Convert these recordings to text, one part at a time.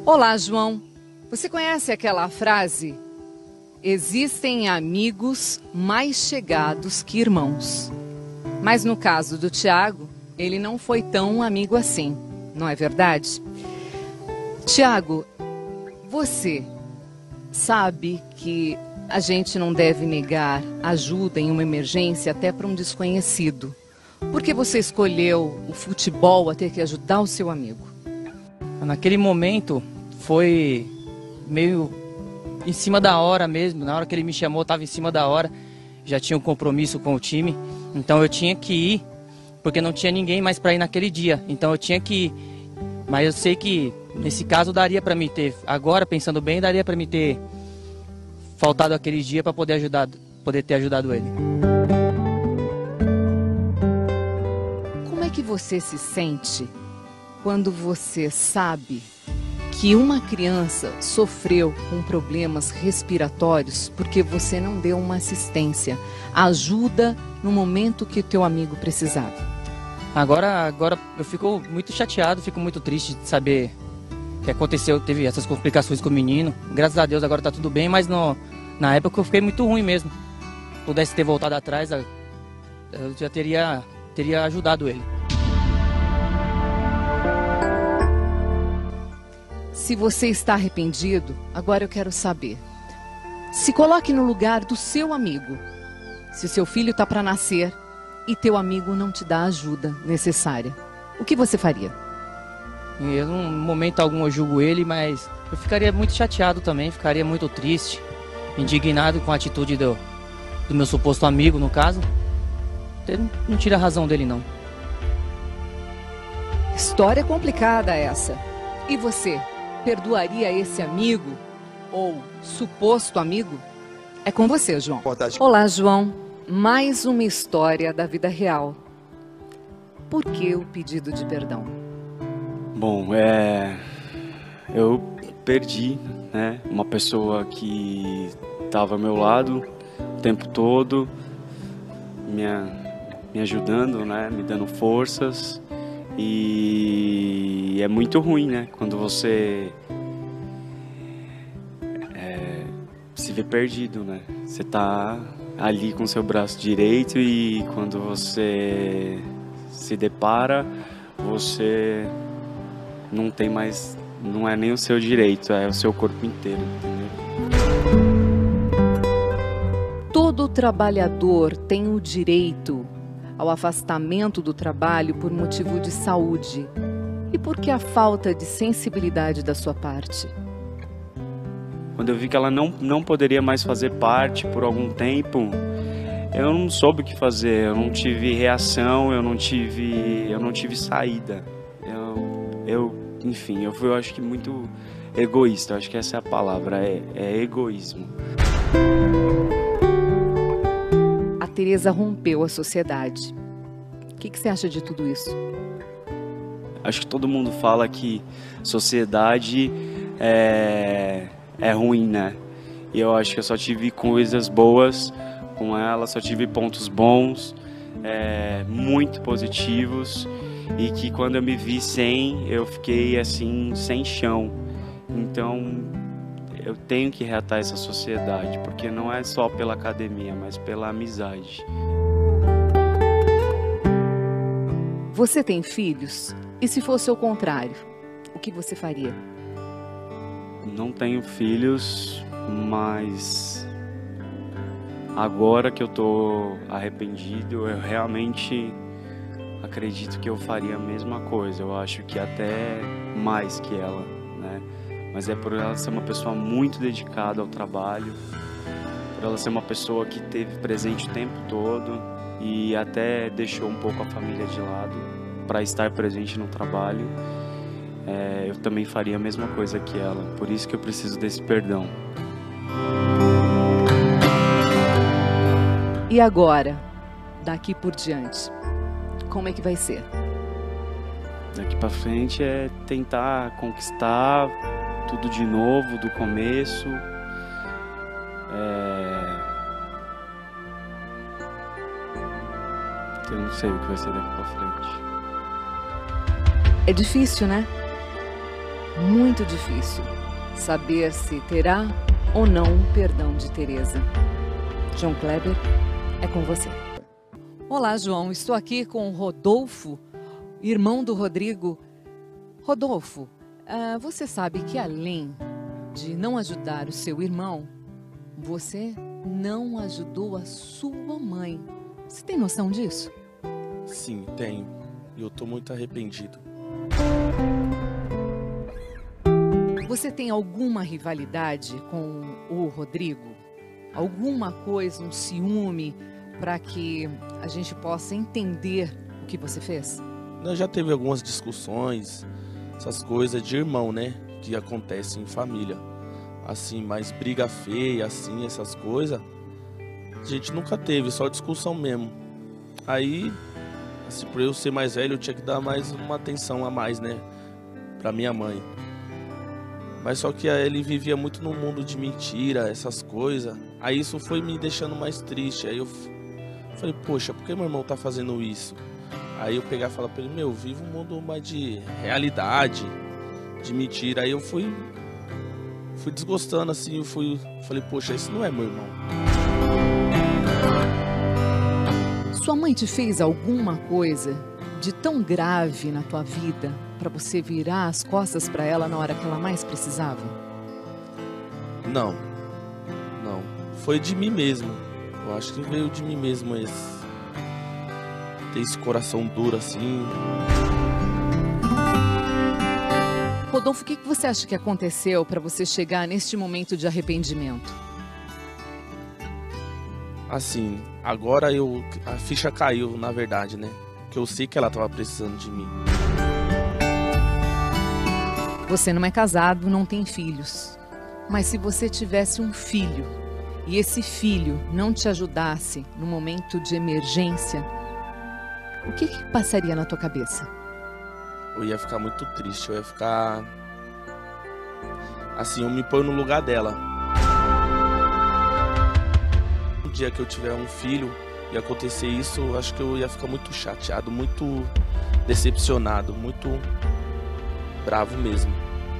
Olá, João. Você conhece aquela frase? Existem amigos mais chegados que irmãos. Mas no caso do Tiago, ele não foi tão amigo assim, não é verdade? Tiago, você sabe que a gente não deve negar ajuda em uma emergência até para um desconhecido. Por que você escolheu o futebol a ter que ajudar o seu amigo? Naquele momento foi meio em cima da hora mesmo. Na hora que ele me chamou, estava em cima da hora. Já tinha um compromisso com o time, então eu tinha que ir, porque não tinha ninguém mais para ir naquele dia. Então eu tinha que ir. Mas eu sei que nesse caso daria para me ter, agora pensando bem, daria para me ter faltado aquele dia para poder ter ajudado ele. Como é que você se sente quando você sabe que uma criança sofreu com problemas respiratórios porque você não deu uma assistência, ajuda no momento que o teu amigo precisava? Agora eu fico muito chateado, fico muito triste de saber que aconteceu, teve essas complicações com o menino. Graças a Deus agora tá tudo bem, mas na época eu fiquei muito ruim mesmo. Se pudesse ter voltado atrás, eu já teria ajudado ele. Se você está arrependido, agora eu quero saber. Se coloque no lugar do seu amigo. Se o seu filho está para nascer e teu amigo não te dá a ajuda necessária, o que você faria? Em um momento algum eu julgo ele, mas eu ficaria muito chateado também, ficaria muito triste, indignado com a atitude do meu suposto amigo, no caso. Não tira a razão dele, não. História complicada essa. E você? Perdoaria esse amigo ou suposto amigo? É com você, João. Olá, João. Mais uma história da vida real. Por que o pedido de perdão? Bom, eu perdi, né, uma pessoa que estava ao meu lado o tempo todo, me ajudando, né, me dando forças. E é muito ruim, né? Quando você se vê perdido, né? Você tá ali com seu braço direito e quando você se depara, você não tem mais, não é nem o seu direito, é o seu corpo inteiro, entendeu? Todo trabalhador tem o direito ao afastamento do trabalho por motivo de saúde. E por que a falta de sensibilidade da sua parte? Quando eu vi que ela não poderia mais fazer parte por algum tempo, eu não soube o que fazer, eu não tive reação, eu não tive saída. Enfim, eu fui, eu acho que muito egoísta, eu acho que essa é a palavra, é egoísmo. A Teresa rompeu a sociedade. O que você acha de tudo isso? Acho que todo mundo fala que sociedade é ruim, né? E eu acho que eu só tive coisas boas com ela, só tive pontos bons, muito positivos, e que quando eu me vi eu fiquei assim, sem chão. Então eu tenho que reatar essa sociedade, porque não é só pela academia, mas pela amizade. Você tem filhos? E se fosse o contrário, o que você faria? Não tenho filhos, mas agora que eu tô arrependido, eu realmente acredito que eu faria a mesma coisa. Eu acho que até mais que ela, né? Mas é por ela ser uma pessoa muito dedicada ao trabalho, por ela ser uma pessoa que esteve presente o tempo todo e até deixou um pouco a família de lado para estar presente no trabalho. Eu também faria a mesma coisa que ela, por isso que eu preciso desse perdão. E agora, daqui por diante, como é que vai ser? Daqui para frente é tentar conquistar tudo de novo, do começo. Eu não sei o que vai ser daqui para frente. É difícil, né? muito difícil saber se terá ou não o perdão de Teresa. João Kleber, é com você. Olá, João. Estou aqui com o Rodolfo, irmão do Rodrigo. Rodolfo, você sabe que além de não ajudar o seu irmão, você não ajudou a sua mãe. Você tem noção disso? Sim, tenho. E eu tô muito arrependido. Você tem alguma rivalidade com o Rodrigo? Alguma coisa, um ciúme, para que a gente possa entender o que você fez? Já teve algumas discussões, essas coisas de irmão, né? Que acontecem em família. Assim, mais briga feia, assim, essas coisas. A gente nunca teve, só discussão mesmo. Aí, assim, por eu ser mais velho, eu tinha que dar mais uma atenção a mais, né? Pra minha mãe. Mas só que ele vivia muito no mundo de mentira, essas coisas. Aí isso foi me deixando mais triste. Aí eu falei, poxa, por que meu irmão tá fazendo isso? Aí eu pegava e falava pra ele, meu, vive um mundo mais de realidade, de mentira. Aí eu fui desgostando assim, falei, poxa, esse não é meu irmão. Sua mãe te fez alguma coisa de tão grave na tua vida para você virar as costas para ela na hora que ela mais precisava? Não. Foi de mim mesmo. Eu acho que veio de mim mesmo ter esse coração duro assim. Rodolfo, o que você acha que aconteceu para você chegar neste momento de arrependimento? Assim, agora a ficha caiu, na verdade, né? Que eu sei que ela tava precisando de mim. Você não é casado, não tem filhos. Mas se você tivesse um filho e esse filho não te ajudasse no momento de emergência, o que passaria na tua cabeça? Eu ia ficar muito triste, eu ia ficar... Assim, eu me ponho no lugar dela. No dia que eu tiver um filho e acontecer isso, eu acho que eu ia ficar muito chateado, muito decepcionado, muito bravo mesmo.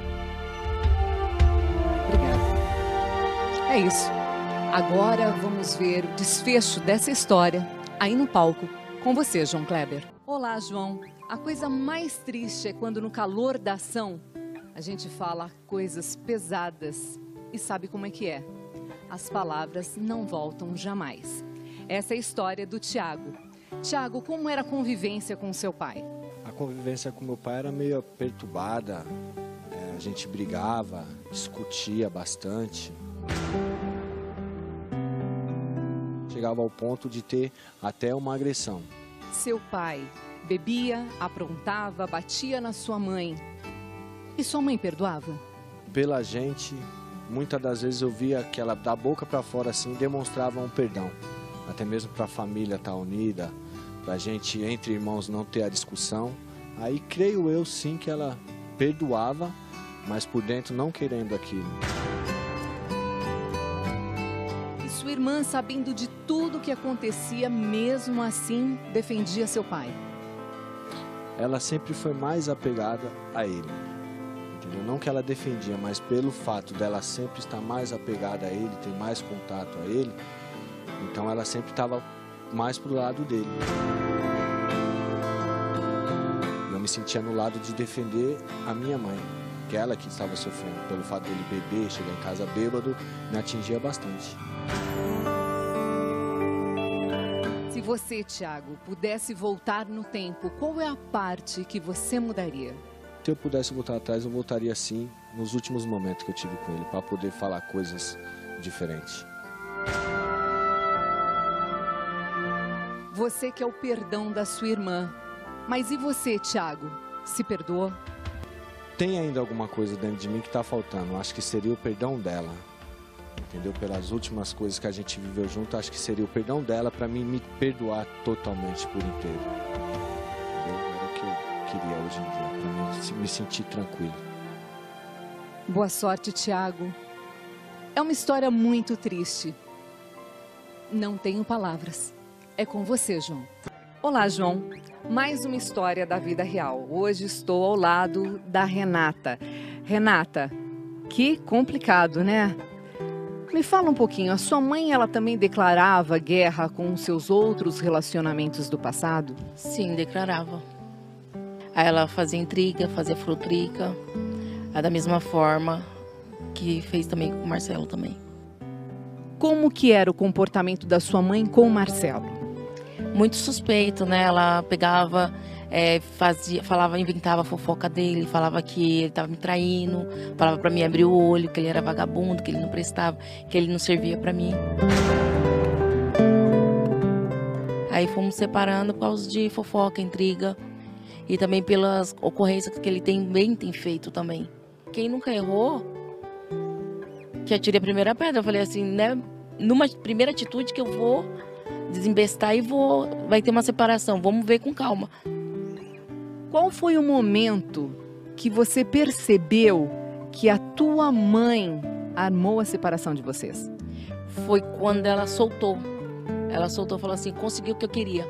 Obrigada. É isso. Agora vamos ver o desfecho dessa história aí no palco com você, João Kleber. Olá, João. A coisa mais triste é quando no calor da ação a gente fala coisas pesadas e sabe como é que é. As palavras não voltam jamais. Essa é a história do Tiago. Tiago, como era a convivência com seu pai? A convivência com meu pai era meio perturbada. A gente brigava, discutia bastante. Chegava ao ponto de ter até uma agressão. Seu pai bebia, aprontava, batia na sua mãe. E sua mãe perdoava? Pela gente, muitas das vezes eu via que ela, da boca para fora assim, demonstrava um perdão. Até mesmo para a família estar unida, para a gente, entre irmãos, não ter a discussão. Aí creio eu sim que ela perdoava, mas por dentro não querendo aquilo. E sua irmã, sabendo de tudo o que acontecia, mesmo assim, defendia seu pai? Ela sempre foi mais apegada a ele. Entendeu? Não que ela defendia, mas pelo fato dela sempre estar mais apegada a ele, ter mais contato a ele, então ela sempre estava mais pro lado dele. Eu me sentia no lado de defender a minha mãe, que ela que estava sofrendo pelo fato dele beber, chegar em casa bêbado, me atingia bastante. Se você, Tiago, pudesse voltar no tempo, qual é a parte que você mudaria? Se eu pudesse voltar atrás, eu voltaria sim nos últimos momentos que eu tive com ele, para poder falar coisas diferentes. Você quer o perdão da sua irmã, mas e você, Tiago? Se perdoou? Tem ainda alguma coisa dentro de mim que está faltando. Acho que seria o perdão dela. Entendeu? Pelas últimas coisas que a gente viveu junto, acho que seria o perdão dela para mim me perdoar totalmente por inteiro. Entendeu? Era o que eu queria hoje em dia, para me sentir tranquilo. Boa sorte, Tiago. É uma história muito triste. Não tenho palavras. É com você, João. Olá, João. Mais uma história da vida real. Hoje estou ao lado da Renata. Renata, que complicado, né? Me fala um pouquinho, a sua mãe, ela também declarava guerra com seus outros relacionamentos do passado? Sim, declarava. Aí ela fazia intriga, fazia frutrica, da mesma forma que fez também com o Marcelo também. Como que era o comportamento da sua mãe com o Marcelo? Muito suspeito, né? Ela pegava, falava, inventava a fofoca dele, falava que ele estava me traindo, falava para mim abrir o olho, que ele era vagabundo, que ele não prestava, que ele não servia para mim. Aí fomos separando por causa de fofoca, intriga e também pelas ocorrências que ele também tem feito também. Quem nunca errou, que atire a primeira pedra. Eu falei assim, né? Numa primeira atitude que eu vou desembestar e vai ter uma separação, vamos ver com calma. Qual foi o momento que você percebeu que a tua mãe armou a separação de vocês? Foi quando ela soltou. Ela soltou e falou assim, consegui o que eu queria.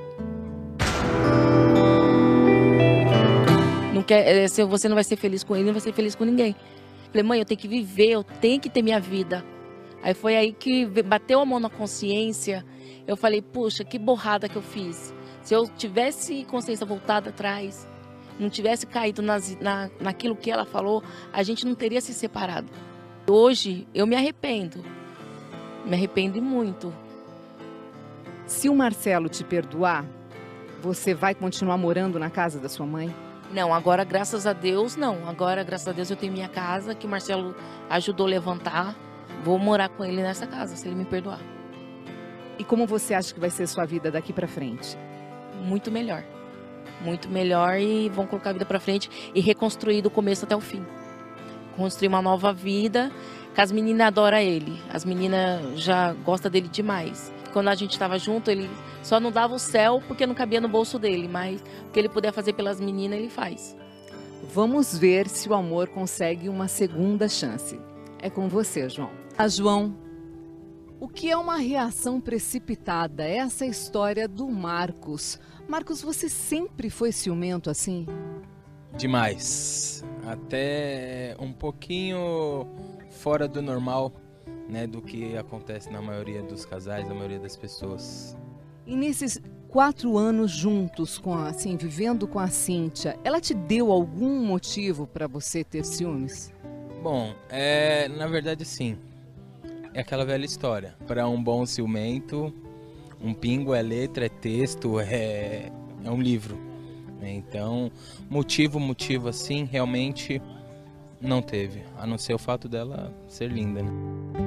Não quer, se você não vai ser feliz com ele, não vai ser feliz com ninguém. Falei, mãe, eu tenho que viver, eu tenho que ter minha vida. Aí foi aí que bateu a mão na consciência. Eu falei, puxa, que borrada que eu fiz. Se eu tivesse consciência voltada atrás, não tivesse caído naquilo que ela falou, a gente não teria se separado. Hoje, eu me arrependo muito. Se o Marcelo te perdoar, você vai continuar morando na casa da sua mãe? Não, agora, graças a Deus, não. Agora, graças a Deus, eu tenho minha casa, que o Marcelo ajudou a levantar. Vou morar com ele nessa casa, se ele me perdoar. E como você acha que vai ser sua vida daqui pra frente? Muito melhor. Muito melhor e vão colocar a vida pra frente e reconstruir do começo até o fim. Construir uma nova vida, que as meninas adoram ele. As meninas já gostam dele demais. Quando a gente estava junto, ele só não dava o céu porque não cabia no bolso dele, mas o que ele puder fazer pelas meninas, ele faz. Vamos ver se o amor consegue uma segunda chance. É com você, João. João, o que é uma reação precipitada? Essa é a história do Marcos. Marcos, você sempre foi ciumento assim? Demais. Até um pouquinho fora do normal, né, do que acontece na maioria dos casais, na maioria das pessoas. E nesses 4 anos juntos, vivendo com a Cíntia, ela te deu algum motivo para você ter ciúmes? Bom, na verdade sim. É aquela velha história. Para um bom ciumento, um pingo é letra, é texto, é um livro. Então, motivo assim, realmente não teve. A não ser o fato dela ser linda, né?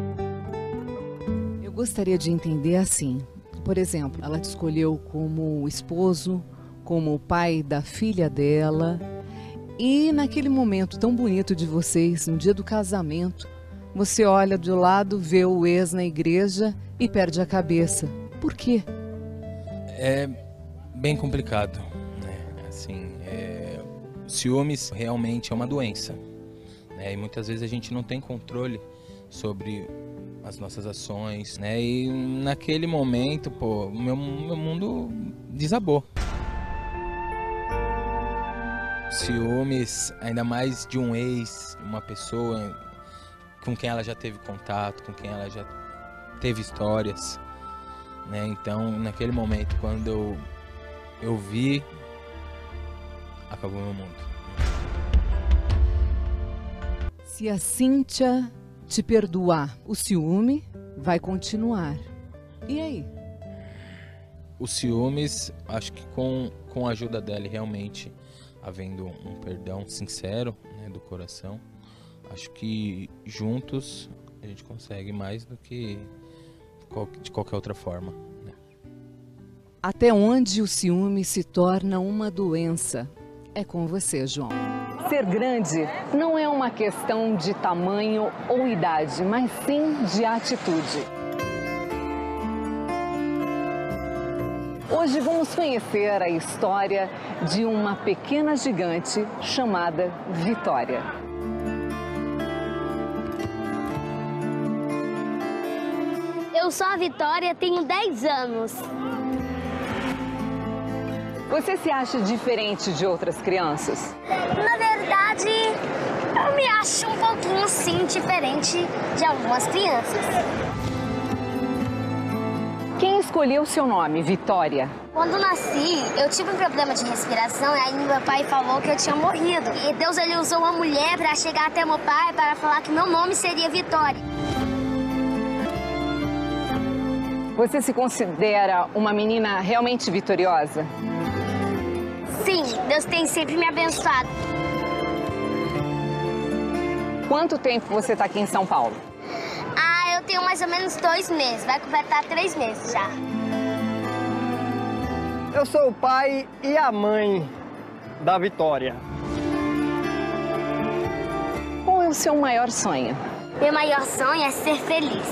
Eu gostaria de entender assim. Por exemplo, ela te escolheu como esposo, como o pai da filha dela. E naquele momento tão bonito de vocês, no dia do casamento, você olha do lado, vê o ex na igreja e perde a cabeça. Por quê? É bem complicado, né? Assim, ciúmes realmente é uma doença, né? E muitas vezes a gente não tem controle sobre as nossas ações, né? E naquele momento, pô, o meu mundo desabou. Ciúmes, ainda mais de um ex, uma pessoa com quem ela já teve contato, com quem ela já teve histórias, né? Então, naquele momento, quando eu vi, acabou meu mundo. Se a Cíntia te perdoar, o ciúme vai continuar. E aí? Os ciúmes, acho que com a ajuda dela, realmente, havendo um perdão sincero, né, do coração, acho que juntos a gente consegue mais do que de qualquer outra forma, né? Até onde o ciúme se torna uma doença? É com você, João. Ser grande não é uma questão de tamanho ou idade, mas sim de atitude. Hoje vamos conhecer a história de uma pequena gigante chamada Vitória. Eu sou a Vitória, tenho 10 anos. Você se acha diferente de outras crianças? Na verdade, Eu me acho um pouquinho, sim, diferente de algumas crianças. Quem escolheu o seu nome, Vitória? Quando nasci, eu tive um problema de respiração e aí meu pai falou que eu tinha morrido. E Deus, ele usou uma mulher para chegar até meu pai para falar que meu nome seria Vitória. Você se considera uma menina realmente vitoriosa? Sim, Deus tem sempre me abençoado. Quanto tempo você está aqui em São Paulo? Ah, eu tenho mais ou menos 2 meses. Vai completar 3 meses já. Eu sou o pai e a mãe da Vitória. Qual é o seu maior sonho? Meu maior sonho é ser feliz.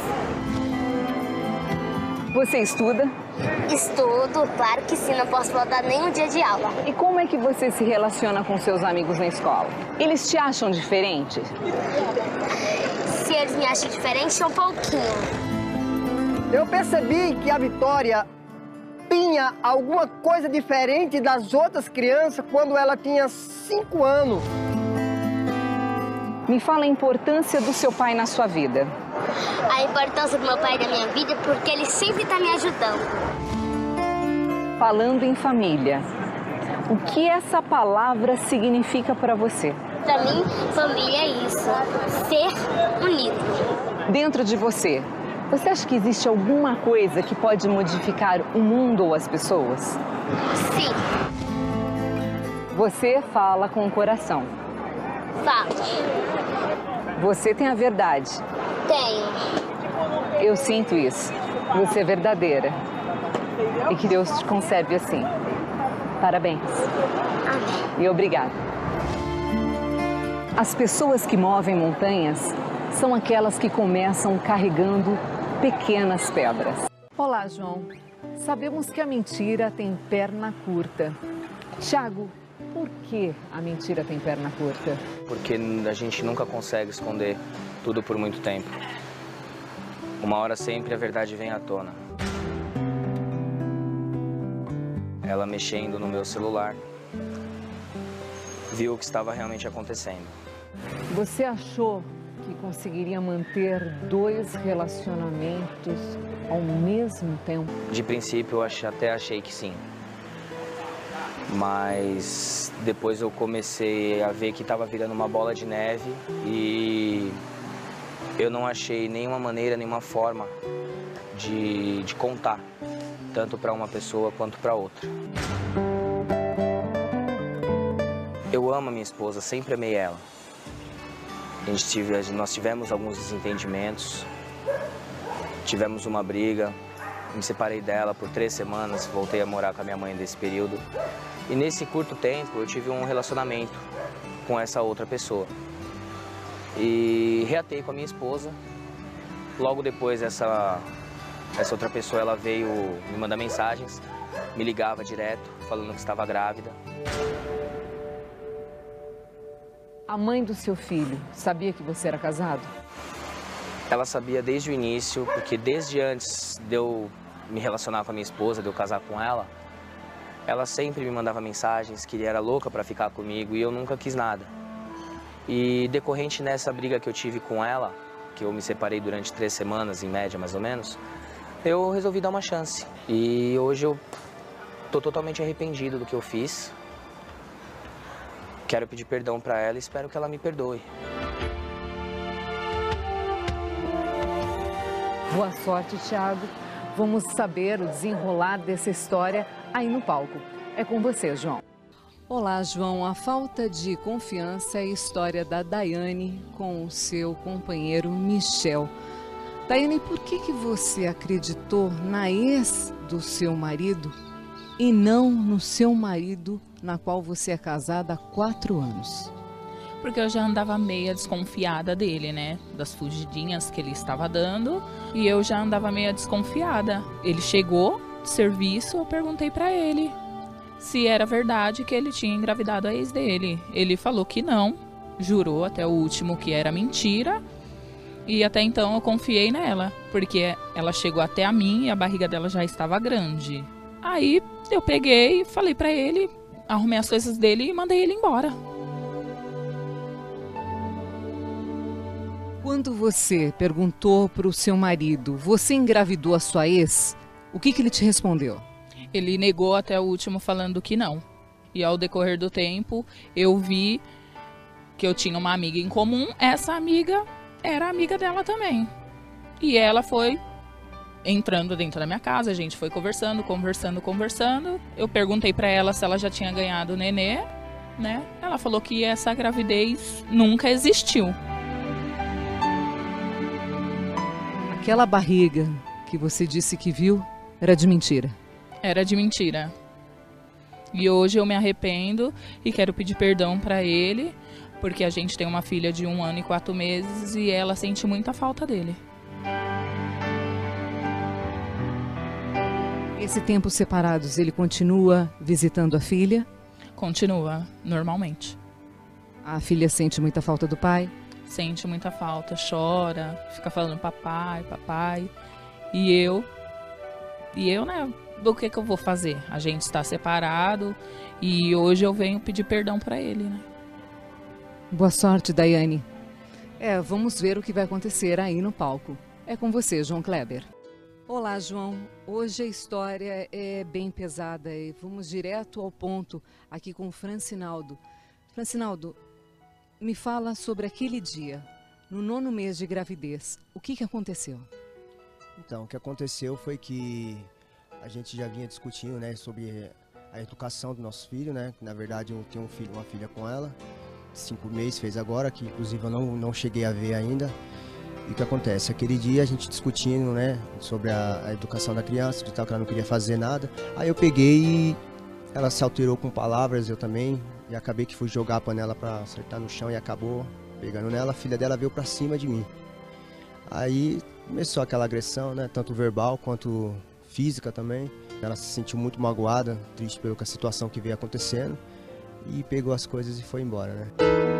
Você estuda? Estudo, claro que sim, não posso faltar nenhum dia de aula. E como é que você se relaciona com seus amigos na escola? Eles te acham diferente? Se eles me acham diferente, um pouquinho. Eu percebi que a Vitória tinha alguma coisa diferente das outras crianças quando ela tinha 5 anos. Me fala a importância do seu pai na sua vida. A importância do meu pai na minha vida é porque ele sempre está me ajudando. Falando em família, o que essa palavra significa para você? Para mim, família é isso, ser unido. Dentro de você, você acha que existe alguma coisa que pode modificar o mundo ou as pessoas? Sim. Você fala com o coração. Falo. Você tem a verdade. Tenho. Eu sinto isso. Você é verdadeira. E que Deus te conserve assim. Parabéns. Amém. E obrigada. As pessoas que movem montanhas são aquelas que começam carregando pequenas pedras. Olá, João. Sabemos que a mentira tem perna curta. Tiago, por que a mentira tem perna curta? Porque a gente nunca consegue esconder tudo por muito tempo. Uma hora sempre a verdade vem à tona. Ela mexendo no meu celular, viu o que estava realmente acontecendo. Você achou que conseguiria manter 2 relacionamentos ao mesmo tempo? De princípio, eu até achei que sim. Mas depois eu comecei a ver que estava virando uma bola de neve e eu não achei nenhuma maneira, nenhuma forma de contar, tanto para uma pessoa quanto para outra. Eu amo a minha esposa, sempre amei ela. Nós tivemos alguns desentendimentos, tivemos uma briga, me separei dela por 3 semanas, voltei a morar com a minha mãe nesse período. E nesse curto tempo eu tive um relacionamento com essa outra pessoa. E reatei com a minha esposa. Logo depois essa outra pessoa ela veio me mandar mensagens, me ligava direto, falando que estava grávida. A mãe do seu filho sabia que você era casado? Ela sabia desde o início, porque desde antes de eu me relacionar com a minha esposa, de eu casar com ela, ela sempre me mandava mensagens que era louca para ficar comigo e eu nunca quis nada. E decorrente nessa briga que eu tive com ela, que eu me separei durante 3 semanas, em média mais ou menos, eu resolvi dar uma chance. E hoje eu tô totalmente arrependido do que eu fiz. Quero pedir perdão para ela e espero que ela me perdoe. Boa sorte, Tiago. Vamos saber o desenrolar dessa história aí no palco. É com você, João. Olá, João. A falta de confiança é a história da Daiane com o seu companheiro Michel. Daiane, por que você acreditou na ex do seu marido e não no seu marido, na qual você é casada há 4 anos? Porque eu já andava meio desconfiada dele, né? Das fugidinhas que ele estava dando. E eu já andava meio desconfiada. Ele chegou de serviço, eu perguntei pra ele se era verdade que ele tinha engravidado a ex dele. Ele falou que não, jurou até o último que era mentira. E até então eu confiei nela, porque ela chegou até a mim e a barriga dela já estava grande. Aí eu peguei, falei pra ele, arrumei as coisas dele e mandei ele embora. Quando você perguntou para o seu marido, você engravidou a sua ex, o que ele te respondeu? Ele negou até o último falando que não. E ao decorrer do tempo, eu vi que eu tinha uma amiga em comum. Essa amiga era amiga dela também. E ela foi entrando dentro da minha casa, a gente foi conversando. Eu perguntei para ela se ela já tinha ganhado o nenê, né? Ela falou que essa gravidez nunca existiu. Aquela barriga que você disse que viu era de mentira. Era de mentira. E hoje eu me arrependo e quero pedir perdão para ele, porque a gente tem uma filha de 1 ano e 4 meses e ela sente muita falta dele. Esse tempo separados, ele continua visitando a filha? Continua, normalmente. A filha sente muita falta do pai? Sente muita falta, chora, fica falando papai, papai. E eu, né, o que eu vou fazer? A gente está separado e hoje eu venho pedir perdão para ele, né? Boa sorte, Daiane. Vamos ver o que vai acontecer aí no palco. É com você, João Kleber. Olá, João. Hoje a história é bem pesada e vamos direto ao ponto aqui com o Francinaldo. Francinaldo, me fala sobre aquele dia, no 9º mês de gravidez. O que aconteceu? Então, o que aconteceu foi que a gente já vinha discutindo, né, sobre a educação do nosso filho, né? Na verdade, eu tenho uma filha com ela, 5 meses fez agora, que inclusive eu não cheguei a ver ainda. E o que acontece? Aquele dia a gente discutindo, né, sobre a educação da criança, de tal que ela não queria fazer nada. Aí eu peguei e ela se alterou com palavras, eu também. E acabei que fui jogar a panela para acertar no chão e acabou pegando nela. A filha dela veio para cima de mim. Aí começou aquela agressão, né, tanto verbal quanto física também. Ela se sentiu muito magoada, triste pela situação que veio acontecendo. E pegou as coisas e foi embora, né.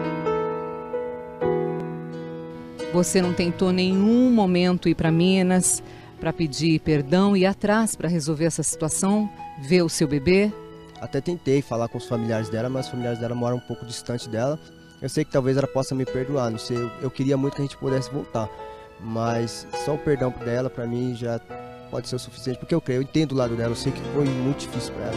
Você não tentou nenhum momento ir para Minas para pedir perdão e ir atrás para resolver essa situação, ver o seu bebê? Até tentei falar com os familiares dela, mas os familiares dela moram um pouco distante dela. Eu sei que talvez ela possa me perdoar, não sei, eu queria muito que a gente pudesse voltar. Mas só o perdão dela, para mim, já pode ser o suficiente, porque eu entendo o lado dela, eu sei que foi muito difícil para ela.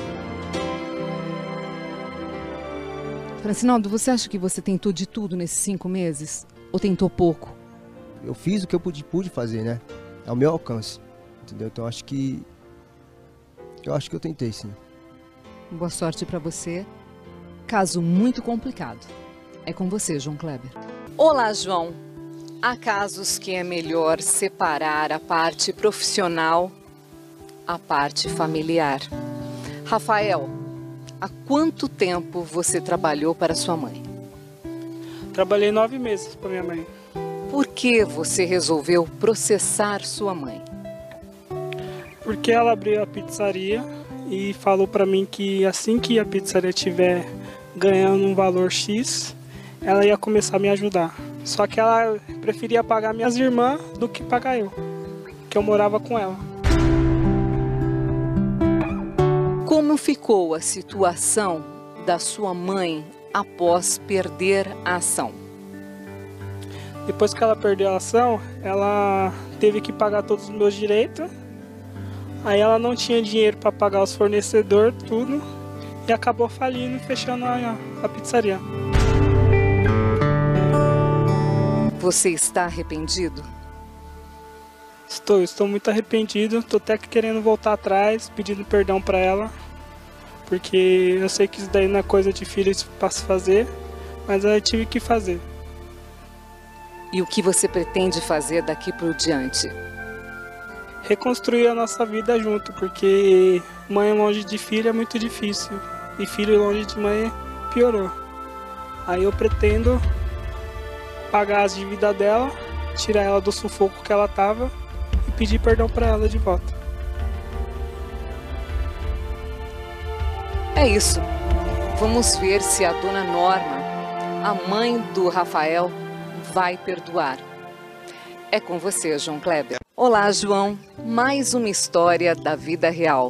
Francinaldo, você acha que você tentou de tudo nesses 5 meses? Ou tentou pouco? Eu fiz o que eu pude fazer, né? Ao meu alcance, entendeu? Então eu acho que eu tentei, sim. Boa sorte para você. Caso muito complicado. É com você, João Kleber. Olá, João. Há casos que é melhor separar a parte profissional, a parte familiar. Rafael, há quanto tempo você trabalhou para sua mãe? Trabalhei 9 meses para minha mãe. Por que você resolveu processar sua mãe? Porque ela abriu a pizzaria e falou para mim que assim que a pizzaria estiver ganhando um valor X, ela ia começar a me ajudar. Só que ela preferia pagar minhas irmãs do que pagar eu, que eu morava com ela. Como ficou a situação da sua mãe após perder a ação? Depois que ela perdeu a ação, ela teve que pagar todos os meus direitos. Aí ela não tinha dinheiro para pagar os fornecedores, tudo. E acabou falindo e fechando a pizzaria. Você está arrependido? Estou muito arrependido. Estou até querendo voltar atrás, pedindo perdão para ela. Porque eu sei que isso daí não é coisa de filho para se fazer, mas eu tive que fazer. E o que você pretende fazer daqui por diante? Reconstruir a nossa vida junto, porque mãe longe de filho é muito difícil. E filho longe de mãe piorou. Aí eu pretendo pagar as dívidas dela, tirar ela do sufoco que ela estava e pedir perdão para ela de volta. É isso. Vamos ver se a dona Norma, a mãe do Rafael, vai perdoar. É com você, João Kleber. Olá, João. Mais uma história da vida real.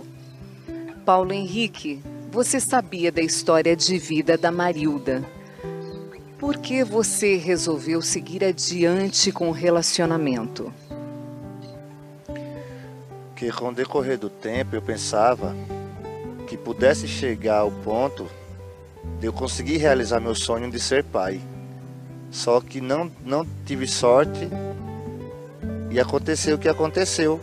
Paulo Henrique, você sabia da história de vida da Marilda? Por que você resolveu seguir adiante com o relacionamento? Porque com o decorrer do tempo eu pensava que pudesse chegar ao ponto de eu conseguir realizar meu sonho de ser pai. Só que não tive sorte e aconteceu o que aconteceu.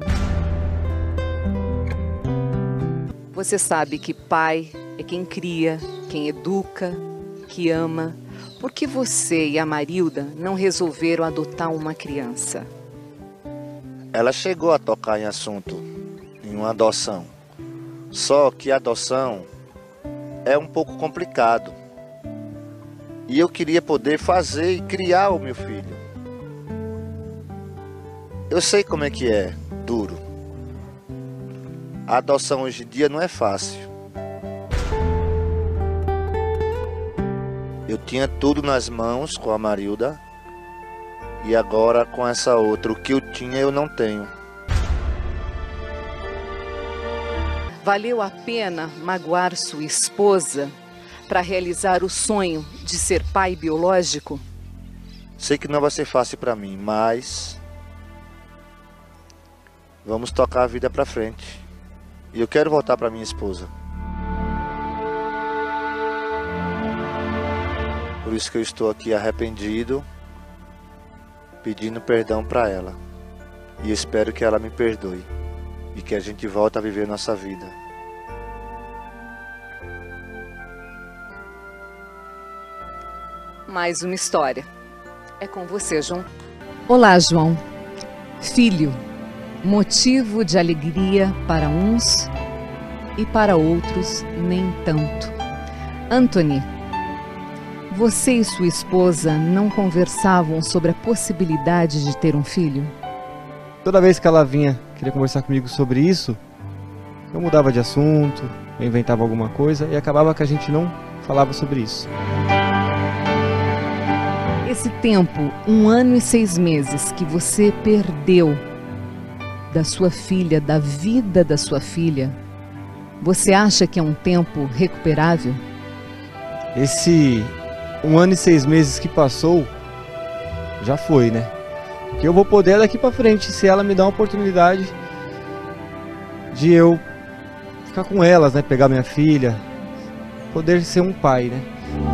Você sabe que pai é quem cria, quem educa, que ama. Por que você e a Marilda não resolveram adotar uma criança? Ela chegou a tocar em assunto, em uma adoção. Só que a adoção é um pouco complicado. E eu queria poder fazer e criar o meu filho. Eu sei como é que é, duro. A adoção hoje em dia não é fácil. Eu tinha tudo nas mãos com a Marilda. E agora com essa outra, o que eu tinha eu não tenho. Valeu a pena magoar sua esposa para realizar o sonho de ser pai biológico? Sei que não vai ser fácil para mim, mas vamos tocar a vida para frente. E eu quero voltar para minha esposa. Por isso que eu estou aqui arrependido, pedindo perdão para ela. E espero que ela me perdoe. E que a gente volte a viver nossa vida. Mais uma história. É com você, João. Olá, João. Filho, motivo de alegria para uns e para outros nem tanto. Anthony, você e sua esposa não conversavam sobre a possibilidade de ter um filho? Toda vez que ela vinha querer conversar comigo sobre isso, eu mudava de assunto, eu inventava alguma coisa e acabava que a gente não falava sobre isso. Esse tempo, 1 ano e 6 meses que você perdeu da sua filha, da vida da sua filha, você acha que é um tempo recuperável? Esse 1 ano e 6 meses que passou, já foi, né? Que eu vou poder daqui pra frente, se ela me dá uma oportunidade de eu ficar com elas, né? Pegar minha filha, poder ser um pai, né?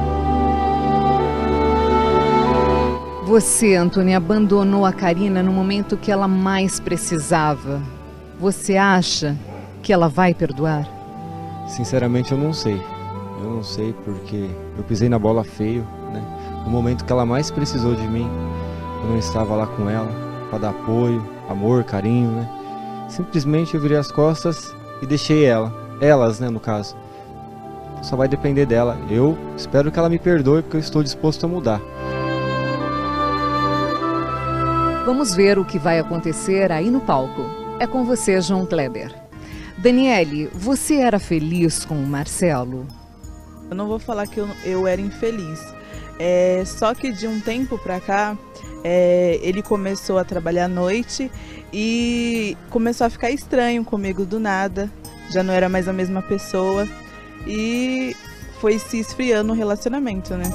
Você, Antônio, abandonou a Karina no momento que ela mais precisava. Você acha que ela vai perdoar? Sinceramente, eu não sei. Eu não sei porque eu pisei na bola feio, né? No momento que ela mais precisou de mim, eu não estava lá com ela para dar apoio, amor, carinho, né? Simplesmente eu virei as costas e deixei elas, né, no caso. Só vai depender dela. Eu espero que ela me perdoe porque eu estou disposto a mudar. Vamos ver o que vai acontecer aí no palco. É com você, João Kleber. Daniele, você era feliz com o Marcelo? Eu não vou falar que eu era infeliz. Só que de um tempo pra cá, ele começou a trabalhar à noite e começou a ficar estranho comigo do nada. Já não era mais a mesma pessoa e foi se esfriando o relacionamento, né?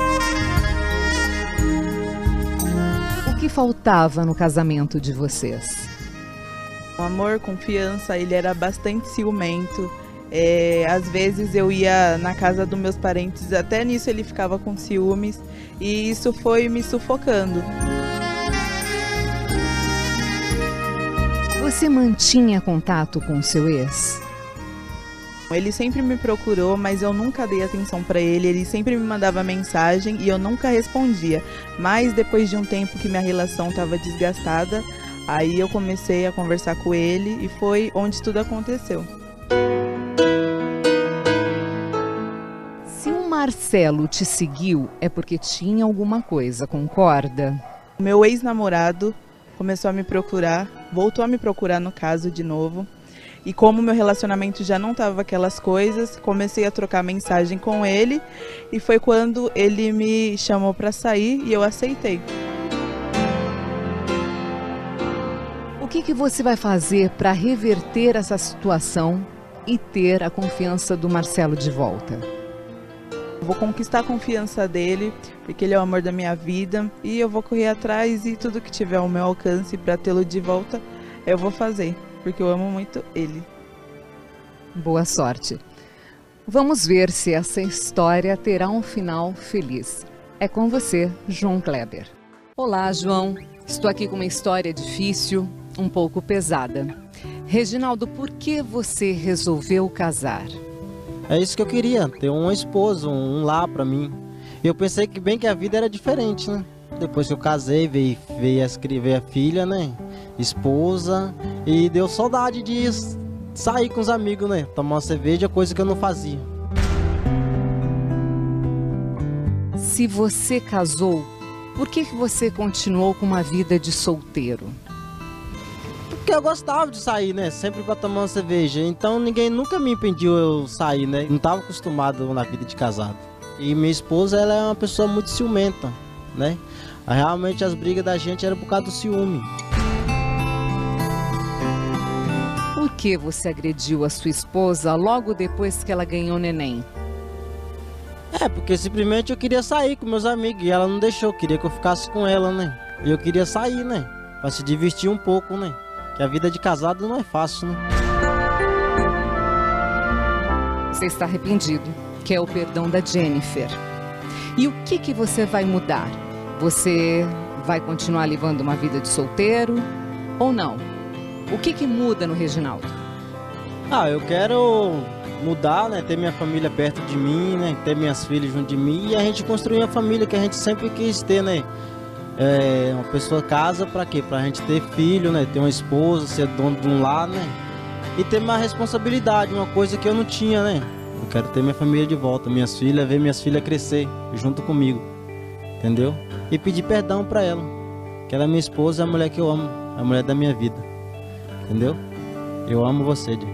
O que faltava no casamento de vocês? Amor, confiança, ele era bastante ciumento. Às vezes eu ia na casa dos meus parentes, até nisso ele ficava com ciúmes e isso foi me sufocando. Você mantinha contato com o seu ex? Ele sempre me procurou, mas eu nunca dei atenção para ele. Ele sempre me mandava mensagem e eu nunca respondia. Mas depois de um tempo que minha relação estava desgastada, aí eu comecei a conversar com ele e foi onde tudo aconteceu. Se o Marcelo te seguiu, é porque tinha alguma coisa, concorda? Meu ex-namorado começou a me procurar, voltou a me procurar no caso de novo. E como meu relacionamento já não estava aquelas coisas, comecei a trocar mensagem com ele e foi quando ele me chamou para sair e eu aceitei. O que você vai fazer para reverter essa situação e ter a confiança do Marcelo de volta? vou conquistar a confiança dele, porque ele é o amor da minha vida, e eu vou correr atrás e tudo que tiver ao meu alcance para tê-lo de volta, eu vou fazer, porque eu amo muito ele. Boa sorte. Vamos ver se essa história terá um final feliz. É com você, João Kleber. Olá, João. Estou aqui com uma história difícil, um pouco pesada. Reginaldo, por que você resolveu casar? É isso que eu queria, ter uma esposa, um lar pra mim. Eu pensei que bem que a vida era diferente, né? Depois que eu casei, veio a filha, né? Esposa, e deu saudade de sair com os amigos, né? Tomar uma cerveja, coisa que eu não fazia. Se você casou, por que você continuou com uma vida de solteiro? Porque eu gostava de sair, né? Sempre pra tomar uma cerveja. Então ninguém nunca me impediu eu sair, né? Não estava acostumado na vida de casado. E minha esposa, ela é uma pessoa muito ciumenta, né? Realmente as brigas da gente eram por causa do ciúme. Por que você agrediu a sua esposa logo depois que ela ganhou o neném? Porque simplesmente eu queria sair com meus amigos e ela não deixou, queria que eu ficasse com ela, né? E eu queria sair, né? Pra se divertir um pouco, né? Que a vida de casado não é fácil, né? Você está arrependido, quer o perdão da Jennifer. E o que você vai mudar? Você vai continuar levando uma vida de solteiro ou não? O que muda no Reginaldo? Eu quero mudar, né? Ter minha família perto de mim, né? Ter minhas filhas junto de mim e a gente construir uma família que a gente sempre quis ter, né? Uma pessoa casa pra quê? Pra gente ter filho, né? Ter uma esposa, ser dono de um lar, né? E ter mais responsabilidade, uma coisa que eu não tinha, né? Eu quero ter minha família de volta, minhas filhas, ver minhas filhas crescer junto comigo, entendeu? E pedir perdão pra ela, que ela é minha esposa, é a mulher que eu amo, a mulher da minha vida, entendeu? Eu amo você, Jay.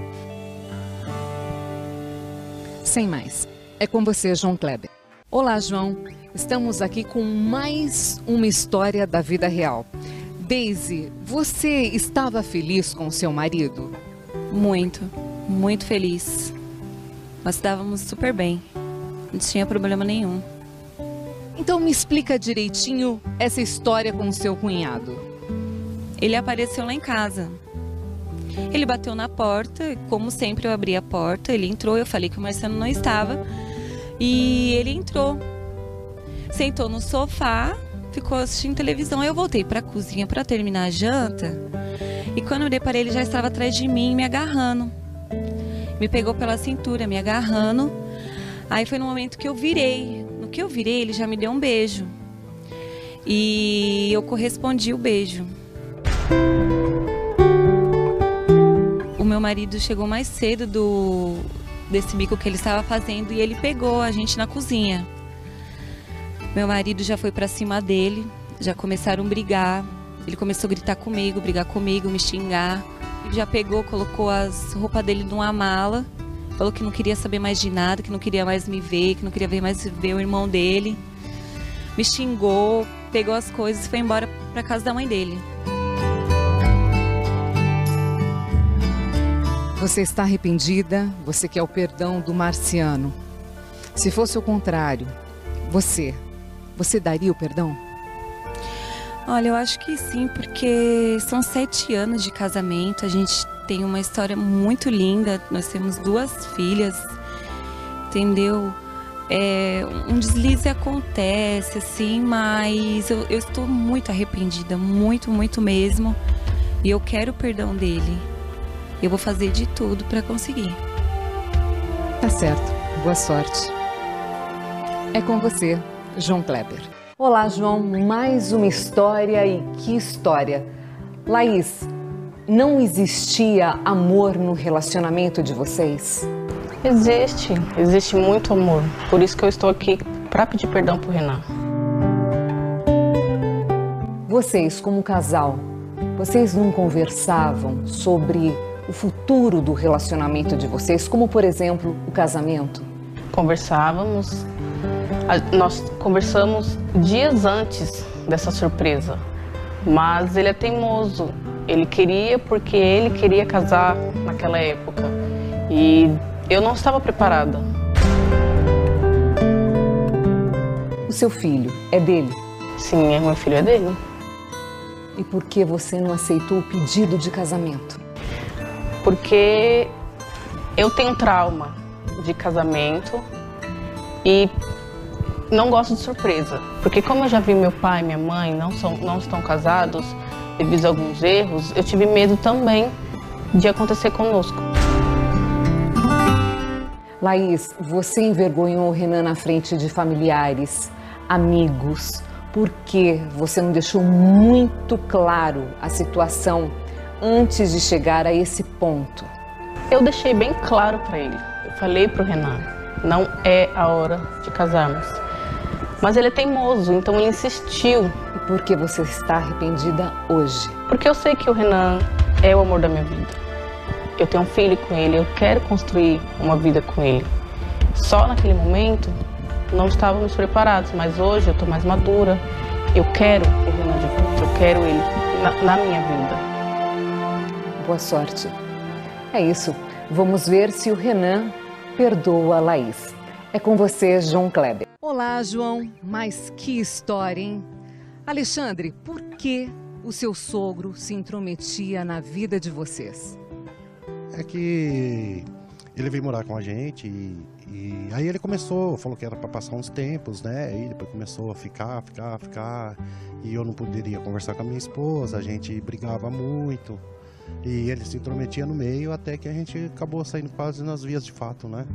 Sem mais, é com você, João Kleber. Olá, João. Estamos aqui com mais uma história da vida real. Daisy, você estava feliz com seu marido? Muito, muito feliz. Nós estávamos super bem, não tinha problema nenhum. Então me explica direitinho essa história com o seu cunhado. Ele apareceu lá em casa. Ele bateu na porta, como sempre eu abri a porta, ele entrou, eu falei que o Marciano não estava. E ele entrou, sentou no sofá, ficou assistindo televisão. Eu voltei para a cozinha para terminar a janta. E quando eu deparei, ele já estava atrás de mim, me agarrando. Me pegou pela cintura, me agarrando. Aí foi no momento que eu virei. No que eu virei, ele já me deu um beijo. E eu correspondi o beijo. O meu marido chegou mais cedo desse bico que ele estava fazendo e ele pegou a gente na cozinha. Meu marido já foi pra cima dele, já começaram a brigar. Ele começou a gritar comigo, brigar comigo, me xingar. Ele já pegou, colocou as roupas dele numa mala, falou que não queria saber mais de nada, que não queria mais me ver, que não queria mais ver o irmão dele. Me xingou, pegou as coisas e foi embora pra casa da mãe dele. Você está arrependida? Você quer o perdão do Marciano? Se fosse o contrário, você daria o perdão? Olha, eu acho que sim, porque são 7 anos de casamento, a gente tem uma história muito linda, nós temos 2 filhas, entendeu? Um deslize acontece, assim, mas eu estou muito arrependida, muito, muito mesmo, e eu quero o perdão dele. Eu vou fazer de tudo para conseguir. Tá certo. Boa sorte. É com você, João Kleber. Olá, João. Mais uma história e que história. Laís, não existia amor no relacionamento de vocês? Existe muito amor. Por isso que eu estou aqui para pedir perdão pro Renan. Vocês, como casal, vocês não conversavam sobre o futuro do relacionamento de vocês, como por exemplo o casamento? Conversávamos, nós conversamos dias antes dessa surpresa, mas ele é teimoso, ele queria porque ele queria casar naquela época e eu não estava preparada. seu filho é dele? Sim, meu filho é dele. E por que você não aceitou o pedido de casamento? Porque eu tenho trauma de casamento e não gosto de surpresa. Porque como eu já vi meu pai e minha mãe não estão casados, devido a alguns erros, eu tive medo também de acontecer conosco. Laís, você envergonhou o Renan na frente de familiares, amigos. Por que você não deixou muito claro a situação antes de chegar a esse ponto? Eu deixei bem claro para ele. Eu falei pro Renan, não é a hora de casarmos. Mas ele é teimoso, então ele insistiu. E por que você está arrependida hoje? Porque eu sei que o Renan é o amor da minha vida. Eu tenho um filho com ele, eu quero construir uma vida com ele. Só naquele momento não estávamos preparados, mas hoje eu estou mais madura. Eu quero o Renan de volta, eu quero ele na minha vida. Boa sorte. É isso. Vamos ver se o Renan perdoa a Laís. É com você, João Kleber. Olá, João. Mas que história, hein? Alexandre, por que o seu sogro se intrometia na vida de vocês? É que ele veio morar com a gente e aí ele falou que era para passar uns tempos, né? E depois começou a ficar. E eu não poderia conversar com a minha esposa, a gente brigava muito. E ele se intrometia no meio até que a gente acabou saindo quase nas vias de fato, né?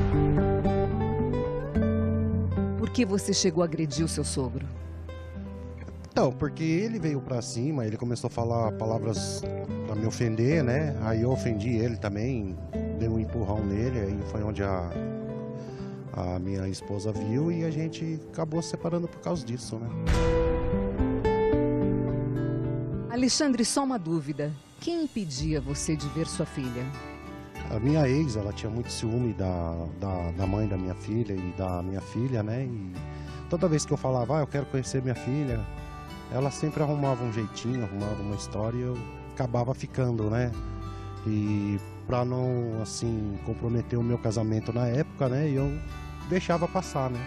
Por que você chegou a agredir o seu sogro? Então, porque ele veio pra cima, ele começou a falar palavras pra me ofender, né? Aí eu ofendi ele também, dei um empurrão nele, aí foi onde a minha esposa viu e a gente acabou se separando por causa disso, né? Alexandre, só uma dúvida. Quem impedia você de ver sua filha? A minha ex, ela tinha muito ciúme da mãe da minha filha e da minha filha, né? E toda vez que eu falava, eu quero conhecer minha filha, ela sempre arrumava um jeitinho, arrumava uma história e eu acabava ficando, né? E pra não, assim, comprometer o meu casamento na época, né? Eu deixava passar, né?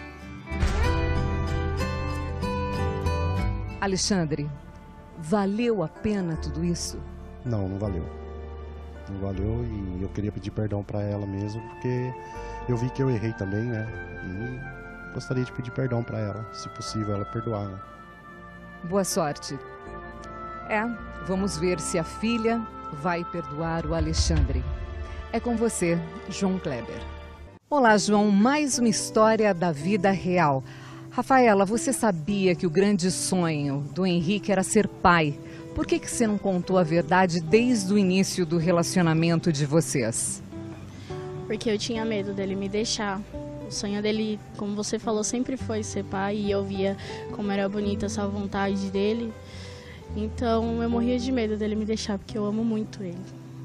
Alexandre, valeu a pena tudo isso? Não, não valeu. Não valeu e eu queria pedir perdão pra ela mesmo, porque eu vi que eu errei também, né? E gostaria de pedir perdão pra ela, se possível, ela perdoar, né? Boa sorte. Vamos ver se a filha vai perdoar o Alexandre. É com você, João Kleber. Olá, João, mais uma história da vida real. Rafaela, você sabia que o grande sonho do Henrique era ser pai? Por que você não contou a verdade desde o início do relacionamento de vocês? Porque eu tinha medo dele me deixar. O sonho dele, como você falou, sempre foi ser pai e eu via como era bonita essa vontade dele. Então eu morria de medo dele me deixar, porque eu amo muito ele.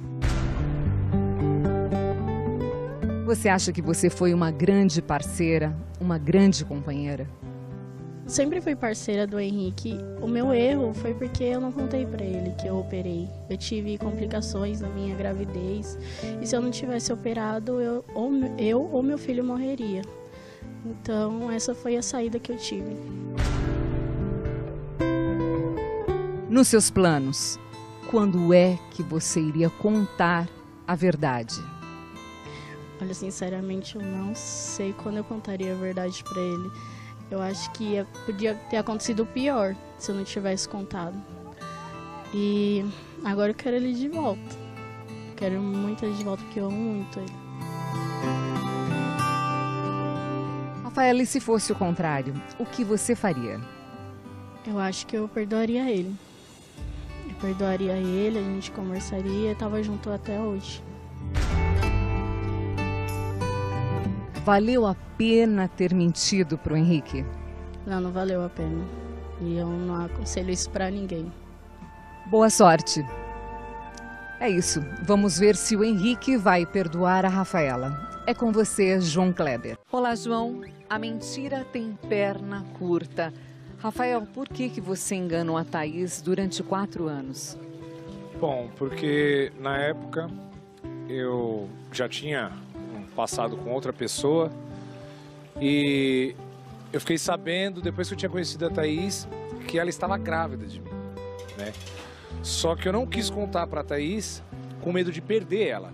Você acha que você foi uma grande parceira, uma grande companheira? Sempre fui parceira do Henrique. O meu erro foi porque eu não contei pra ele que eu operei. Eu tive complicações na minha gravidez e se eu não tivesse operado, eu ou meu filho morreria. Então essa foi a saída que eu tive. Nos seus planos, quando é que você iria contar a verdade? Olha, sinceramente, eu não sei quando eu contaria a verdade pra ele. Eu acho que podia ter acontecido pior se eu não tivesse contado. E agora eu quero ele de volta. Quero muito ele de volta porque eu amo muito ele. Rafaela, e se fosse o contrário, o que você faria? Eu acho que eu perdoaria ele. Eu perdoaria ele, a gente conversaria, tava junto até hoje. Valeu a pena ter mentido pro Henrique? Não, não valeu a pena. E eu não aconselho isso pra ninguém. Boa sorte. É isso. Vamos ver se o Henrique vai perdoar a Rafaela. É com você, João Kleber. Olá, João. A mentira tem perna curta. Rafael, por que você enganou a Thaís durante 4 anos? Bom, porque na época eu já tinha passado com outra pessoa e eu fiquei sabendo, depois que eu tinha conhecido a Thaís, que ela estava grávida de mim, né? Só que eu não quis contar pra Thaís com medo de perder ela.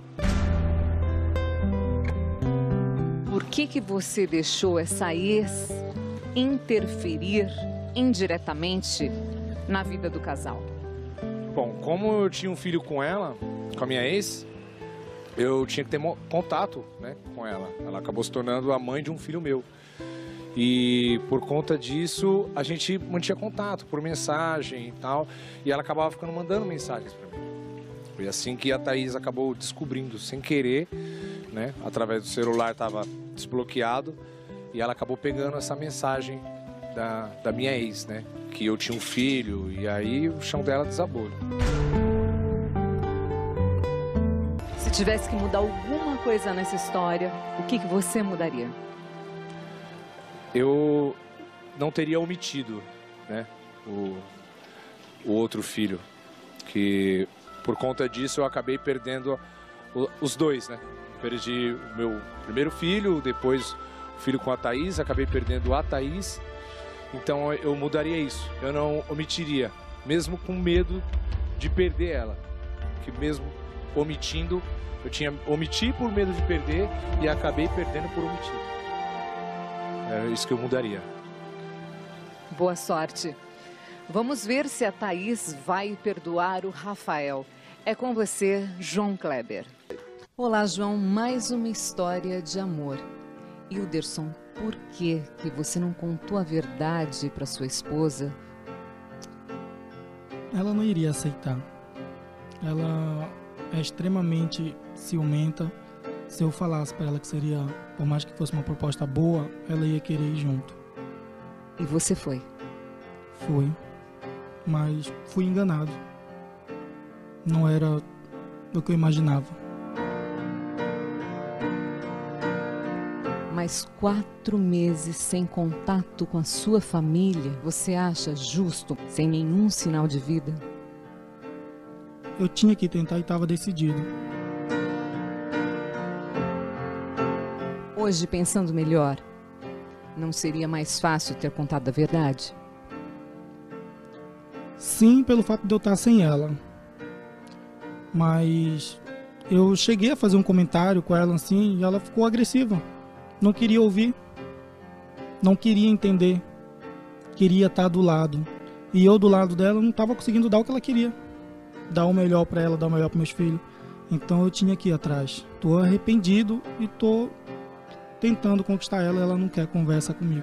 Por que você deixou essa ex interferir indiretamente na vida do casal? Bom, como eu tinha um filho com ela, com a minha ex, eu tinha que ter contato, né, com ela. Ela acabou se tornando a mãe de um filho meu. E por conta disso, a gente mantinha contato por mensagem e tal. E ela acabava ficando mandando mensagens para mim. Foi assim que a Thaís acabou descobrindo, sem querer, né, através do celular, estava desbloqueado. E ela acabou pegando essa mensagem da minha ex, né, que eu tinha um filho. E aí o chão dela desabou. Se tivesse que mudar alguma coisa nessa história, o que você mudaria? Eu não teria omitido, né, o outro filho, que por conta disso eu acabei perdendo os dois, né? Perdi o meu primeiro filho, depois o filho com a Thaís, acabei perdendo a Thaís, então eu mudaria isso, eu não omitiria, mesmo com medo de perder ela, que mesmo omitindo, omiti por medo de perder e acabei perdendo por omitir. É isso que eu mudaria. Boa sorte. Vamos ver se a Thaís vai perdoar o Rafael. É com você, João Kleber. Olá, João. Mais uma história de amor. Hilderson, por que você não contou a verdade para sua esposa? Ela não iria aceitar. Ela é extremamente ciumenta. Se eu falasse para ela que seria, por mais que fosse uma proposta boa, ela ia querer ir junto. E você foi? Fui, mas fui enganado. Não era o que eu imaginava. Mas 4 meses sem contato com a sua família, você acha justo, sem nenhum sinal de vida? Eu tinha que tentar e estava decidido. Hoje, pensando melhor, não seria mais fácil ter contado a verdade? Sim, pelo fato de eu estar sem ela. Mas eu cheguei a fazer um comentário com ela assim e ela ficou agressiva. Não queria ouvir, não queria entender, queria estar do lado. E eu do lado dela não estava conseguindo dar o que ela queria. Dar o melhor para ela, dar o melhor para meus filhos. Então eu tinha que ir atrás. Estou arrependido e estou tentando conquistar ela, ela não quer conversa comigo.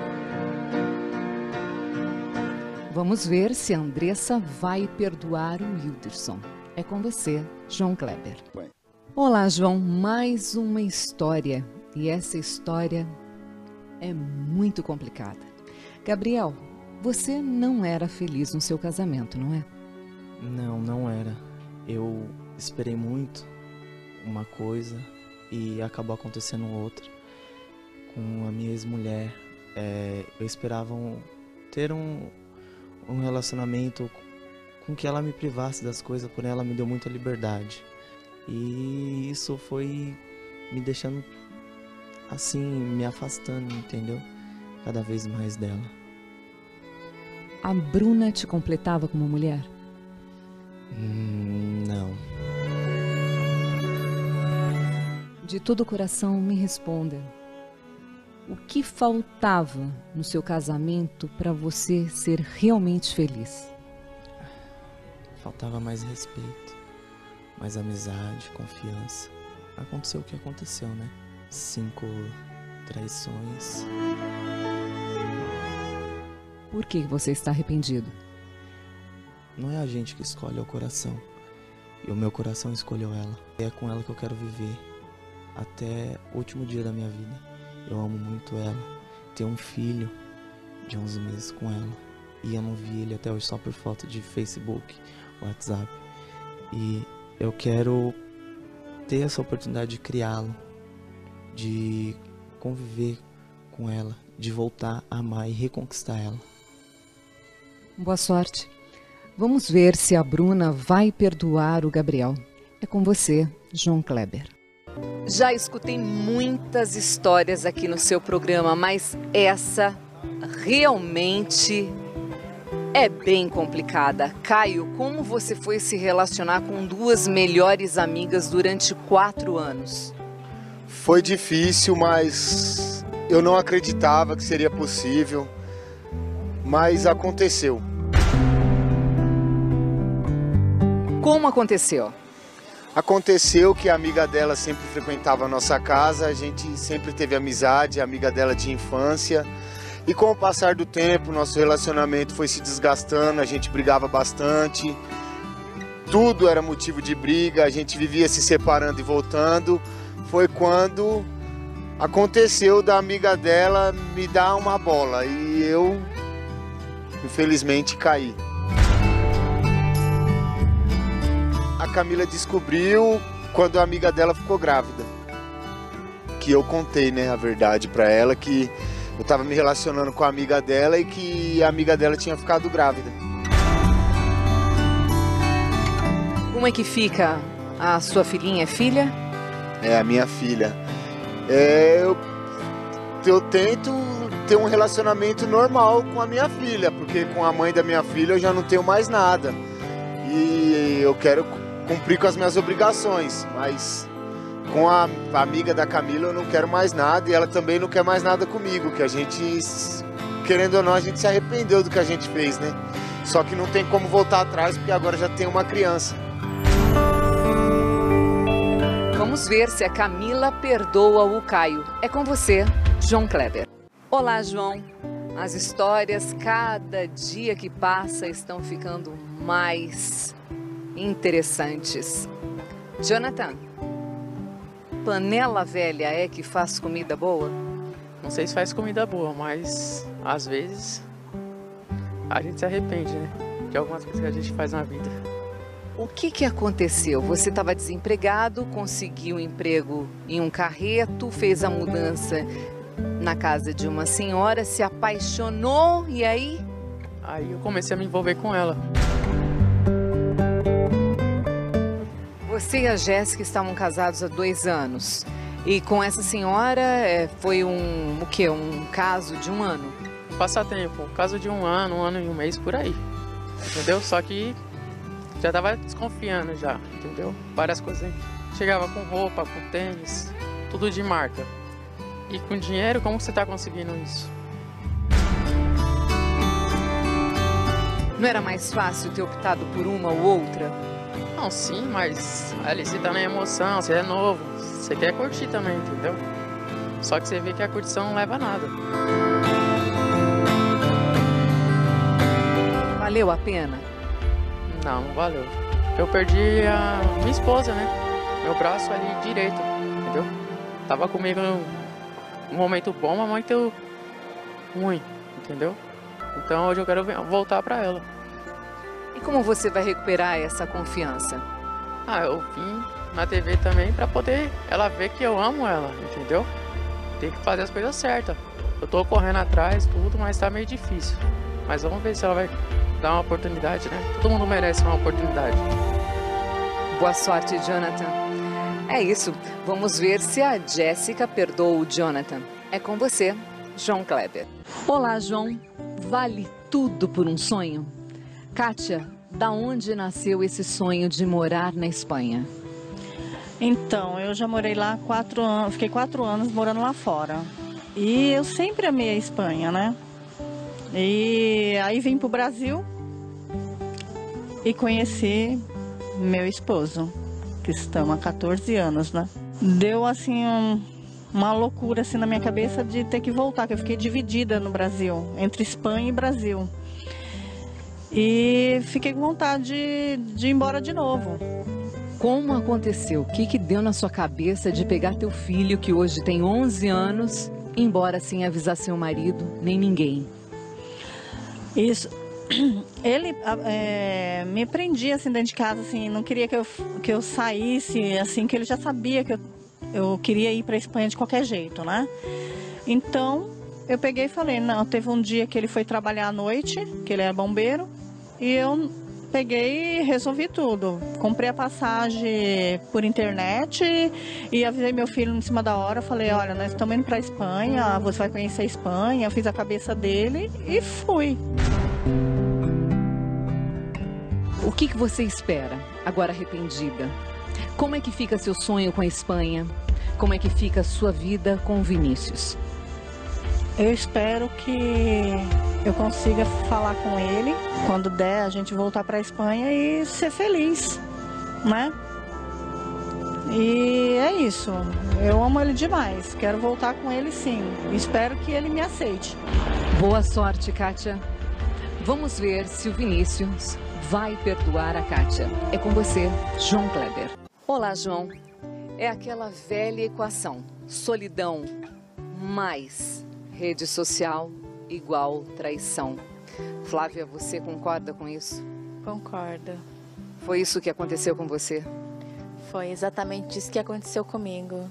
Vamos ver se a Andressa vai perdoar o Hilderson. É com você, João Kleber. Olá, João. Mais uma história. E essa história é muito complicada. Gabriel, você não era feliz no seu casamento, não é? Não era. Eu esperei muito uma coisa e acabou acontecendo outra. Com a minha ex-mulher, eu esperava ter um relacionamento com que ela me privasse das coisas, porém ela me deu muita liberdade. E isso foi me deixando assim, me afastando, entendeu? Cada vez mais dela. A Bruna te completava como mulher? Não. De todo o coração, me responda. O que faltava no seu casamento para você ser realmente feliz? Faltava mais respeito, mais amizade, confiança. Aconteceu o que aconteceu, né? 5 traições. Por que você está arrependido? Não é a gente que escolhe, é o coração. E o meu coração escolheu ela. É com ela que eu quero viver até o último dia da minha vida. Eu amo muito ela. Tenho um filho de 11 meses com ela. E eu não vi ele até hoje, só por foto de Facebook, WhatsApp. E eu quero ter essa oportunidade de criá-lo, de conviver com ela, de voltar a amar e reconquistar ela. Boa sorte. Vamos ver se a Bruna vai perdoar o Gabriel. É com você, João Kleber. Já escutei muitas histórias aqui no seu programa, mas essa realmente é bem complicada. Caio, como você foi se relacionar com 2 melhores amigas durante 4 anos? Foi difícil, mas eu não acreditava que seria possível, mas aconteceu. Como aconteceu? Aconteceu que a amiga dela sempre frequentava a nossa casa, a gente sempre teve amizade, amiga dela de infância. E com o passar do tempo, nosso relacionamento foi se desgastando, a gente brigava bastante. Tudo era motivo de briga, a gente vivia se separando e voltando. Foi quando aconteceu da amiga dela me dar uma bola e eu, infelizmente, caí. A Camila descobriu quando a amiga dela ficou grávida. Que eu contei, né, a verdade pra ela, que eu tava me relacionando com a amiga dela e que a amiga dela tinha ficado grávida. Como é que fica a sua filhinha? É filha? É, a minha filha. Eu tento ter um relacionamento normal com a minha filha, porque com a mãe da minha filha eu já não tenho mais nada. E eu quero cumprir com as minhas obrigações, mas com a amiga da Camila eu não quero mais nada e ela também não quer mais nada comigo, que a gente, querendo ou não, a gente se arrependeu do que a gente fez, né? Só que não tem como voltar atrás porque agora já tem uma criança. Vamos ver se a Camila perdoa o Caio. É com você, João Kleber. Olá, João. As histórias, cada dia que passa, estão ficando mais interessantes. Jonathan, panela velha é que faz comida boa? Não sei se faz comida boa, mas às vezes a gente se arrepende, né? De algumas coisas que a gente faz na vida. O que aconteceu? Você estava desempregado, conseguiu um emprego em um carreto, fez a mudança na casa de uma senhora, se apaixonou e aí? Aí eu comecei a me envolver com ela. Você e a Jéssica estavam casados há 2 anos. E com essa senhora foi um caso de 1 ano? Passatempo, caso de 1 ano, 1 ano e 1 mês por aí. Entendeu? Só que já tava desconfiando já, entendeu? Várias coisas. Chegava com roupa, com tênis, tudo de marca. E com dinheiro, como você tá conseguindo isso? Não era mais fácil ter optado por uma ou outra? Não, sim, mas ali você tá na emoção, você é novo, você quer curtir também, entendeu? Só que você vê que a curtição não leva a nada. Valeu a pena? Não, não valeu. Eu perdi a minha esposa, né? Meu braço ali direito, entendeu? Tava comigo num momento bom, mas muito ruim, entendeu? Então hoje eu quero voltar pra ela. E como você vai recuperar essa confiança? Ah, eu vim na TV também pra poder ela ver que eu amo ela, entendeu? Tem que fazer as coisas certas. Eu tô correndo atrás, tudo, mas tá meio difícil. Mas vamos ver se ela vai dar uma oportunidade, né? Todo mundo merece uma oportunidade. Boa sorte, Jonathan. É isso. Vamos ver se a Jéssica perdoa o Jonathan. É com você, João Kleber. Olá, João. Vale tudo por um sonho? Kátia, da onde nasceu esse sonho de morar na Espanha? Então, eu já morei lá 4 anos, fiquei 4 anos morando lá fora. E eu sempre amei a Espanha, né? E aí vim pro Brasil e conheci meu esposo, que estamos há 14 anos, né? Deu assim uma loucura assim na minha cabeça de ter que voltar, que eu fiquei dividida no Brasil, entre Espanha e Brasil. E fiquei com vontade de ir embora de novo. Como aconteceu? O que deu na sua cabeça de pegar teu filho, que hoje tem 11 anos, e ir embora sem avisar seu marido, nem ninguém? Isso. Ele me prendia assim dentro de casa, assim, não queria que eu saísse, assim, que ele já sabia que eu queria ir para a Espanha de qualquer jeito, né? Então, eu peguei e falei, não, teve um dia que ele foi trabalhar à noite, que ele era bombeiro, e eu peguei e resolvi tudo. Comprei a passagem por internet e avisei meu filho em cima da hora. Falei, olha, nós estamos indo para a Espanha, você vai conhecer a Espanha. Eu fiz a cabeça dele e fui. O que você espera, agora arrependida? Como é que fica seu sonho com a Espanha? Como é que fica a sua vida com o Vinícius? Eu espero que eu consiga falar com ele quando der a gente voltar para a Espanha e ser feliz, né? E é isso. Eu amo ele demais. Quero voltar com ele sim. Espero que ele me aceite. Boa sorte, Kátia. Vamos ver se o Vinícius vai perdoar a Kátia. É com você, João Kleber. Olá, João. É aquela velha equação. Solidão mais rede social igual traição. Flávia, você concorda com isso? Concordo. Foi isso que aconteceu com você? Foi exatamente isso que aconteceu comigo.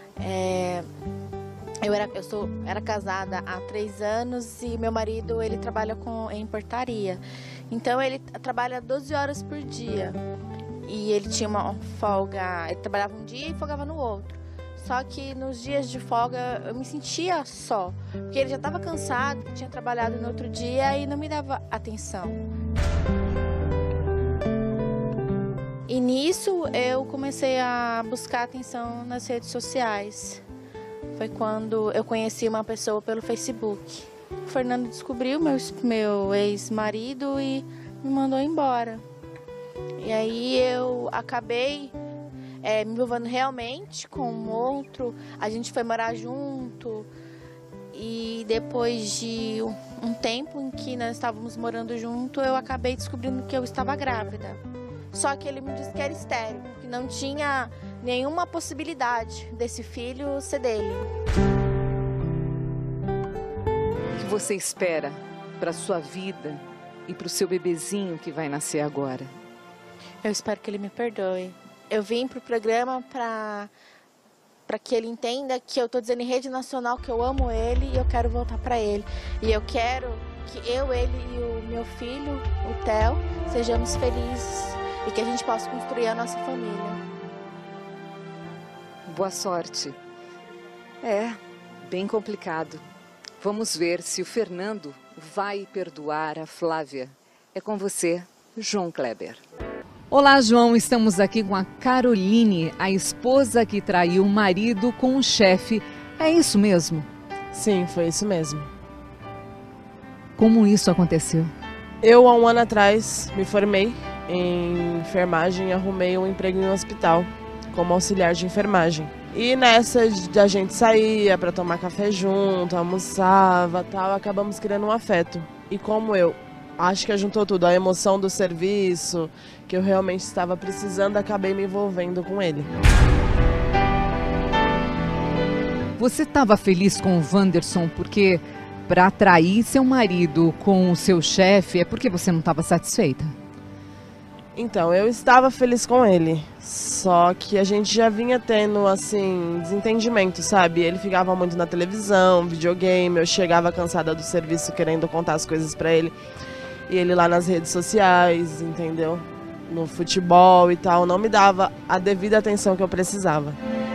Eu era casada há 3 anos e meu marido, ele trabalha em portaria. Então ele trabalha 12 horas por dia. E ele tinha uma folga, ele trabalhava um dia e folgava no outro. Só que nos dias de folga eu me sentia só, porque ele já estava cansado, tinha trabalhado no outro dia e não me dava atenção. E nisso eu comecei a buscar atenção nas redes sociais. Foi quando eu conheci uma pessoa pelo Facebook. O Fernando descobriu meu ex-marido e me mandou embora. E aí eu acabei me envolvendo realmente com um outro. A gente foi morar junto. E depois de um tempo em que nós estávamos morando junto, eu acabei descobrindo que eu estava grávida. Só que ele me disse que era estéril, que não tinha nenhuma possibilidade desse filho ser dele. O que você espera para sua vida e para o seu bebezinho que vai nascer agora? Eu espero que ele me perdoe. Eu vim pro programa para que ele entenda que eu estou dizendo em rede nacional que eu amo ele e eu quero voltar para ele. E eu quero que eu, ele e o meu filho, o Theo, sejamos felizes e que a gente possa construir a nossa família. Boa sorte. É bem complicado. Vamos ver se o Fernando vai perdoar a Flávia. É com você, João Kleber. Olá, João. Estamos aqui com a Caroline, a esposa que traiu o marido com o chefe. É isso mesmo? Sim, foi isso mesmo. Como isso aconteceu? Eu, há um ano atrás, me formei em enfermagem e arrumei um emprego em um hospital como auxiliar de enfermagem. E nessa a gente saía para tomar café junto, almoçava, tal, acabamos criando um afeto. E como eu acho que juntou tudo, a emoção do serviço, que eu realmente estava precisando, acabei me envolvendo com ele. Você estava feliz com o Wanderson porque para atrair seu marido com o seu chefe é porque você não estava satisfeita? Então, eu estava feliz com ele, só que a gente já vinha tendo, assim, desentendimento, sabe? Ele ficava muito na televisão, videogame, eu chegava cansada do serviço querendo contar as coisas pra ele. E ele lá nas redes sociais, entendeu? No futebol e tal, não me dava a devida atenção que eu precisava.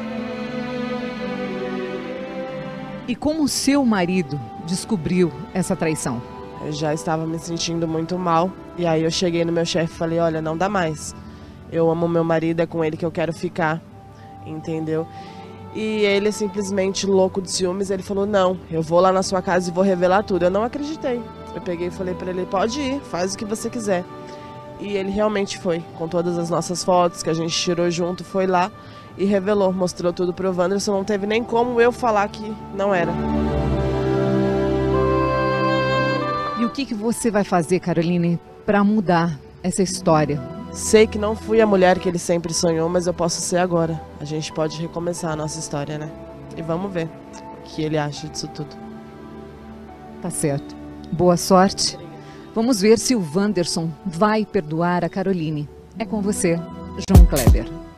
E como o seu marido descobriu essa traição? Eu já estava me sentindo muito mal. E aí eu cheguei no meu chefe e falei, olha, não dá mais. Eu amo meu marido, é com ele que eu quero ficar, entendeu? E ele, simplesmente louco de ciúmes, ele falou, não, eu vou lá na sua casa e vou revelar tudo. Eu não acreditei. Eu peguei e falei pra ele, pode ir, faz o que você quiser. E ele realmente foi, com todas as nossas fotos que a gente tirou junto, foi lá e revelou, mostrou tudo pro Wanderson, não teve nem como eu falar que não era. E o que você vai fazer, Caroline, para mudar essa história? Sei que não fui a mulher que ele sempre sonhou, mas eu posso ser agora. A gente pode recomeçar a nossa história, né? E vamos ver o que ele acha disso tudo. Tá certo. Boa sorte. Vamos ver se o Wanderson vai perdoar a Caroline. É com você, João Kleber.